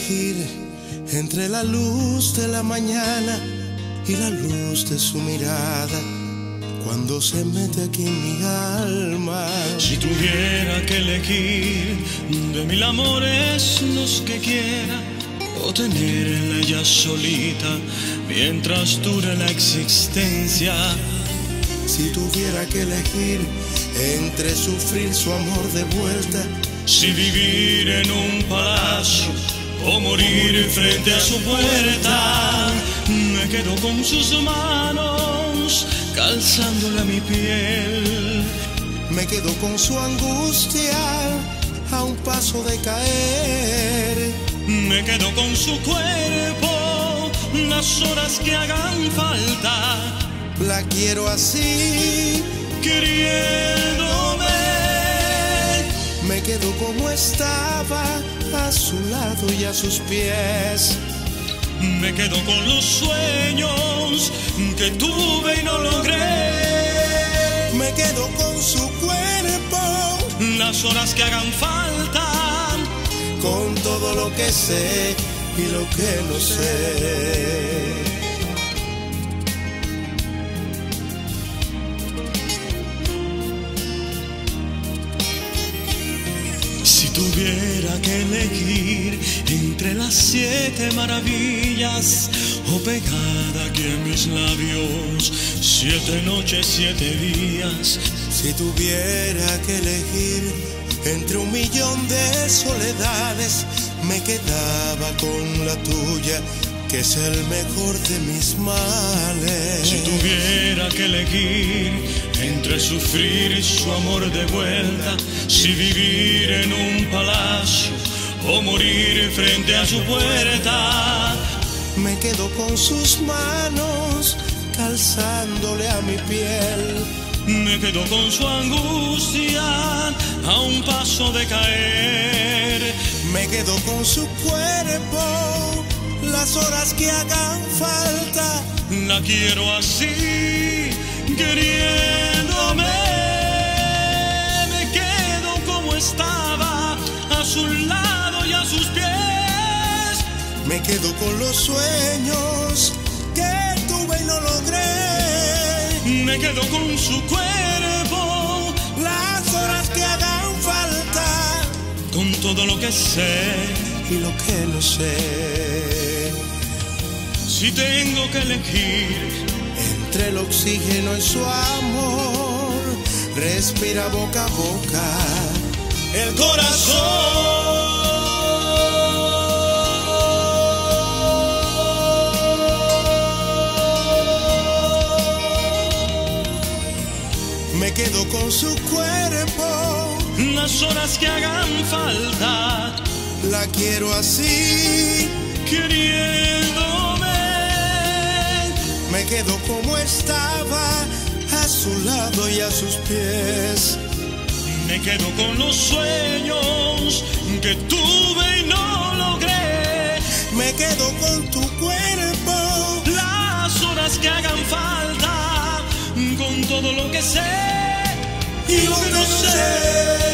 elegir entre la luz de la mañana y la luz de su mirada cuando se mete aquí en mi alma. Si tuviera que elegir de mil amores los que quiera, o tenerla ella solita mientras dure la existencia. Si tuviera que elegir entre sufrir su amor de vuelta, si vivir en un palacio o morir frente a su puerta, me quedo con sus manos calzándole a mi piel. Me quedo con su angustia a un paso de caer. Me quedo con su cuerpo las horas que hagan falta. La quiero así, queriéndome. Me quedo como estaba, a su lado y a sus pies. Me quedo con los sueños que tuve y no logré. Me quedo con su cuerpo, las horas que hagan falta, con todo lo que sé y lo que no sé. Si tuviera que elegir entre las 7 maravillas o pegada aquí en mis labios 7 noches, 7 días. Si tuviera que elegir entre 1.000.000 de soledades, me quedaba con la tuya, que es el mejor de mis males. Si tuviera que elegir entre sufrir su amor de vuelta, si vivir en un palacio o morir frente a su puerta, me quedo con sus manos calzándole a mi piel. Me quedo con su angustia a un paso de caer. Me quedo con su cuerpo las horas que hagan falta. La quiero así, queriéndome. Me quedo como estaba, a su lado y a sus pies. Me quedo con los sueños que tuve y no logré. Me quedo con su cuerpo, las horas que hagan falta, con todo lo que sé y lo que no sé. Si tengo que elegir entre el oxígeno y su amor, respira boca a boca el corazón. Me quedo con su cuerpo, las horas que hagan falta. La quiero así, queriéndome. Me quedo como estaba, a su lado y a sus pies. Me quedo con los sueños que tuve y no logré. Me quedo con tu cuerpo, las horas que hagan falta, con todo lo que sé y lo que no sé.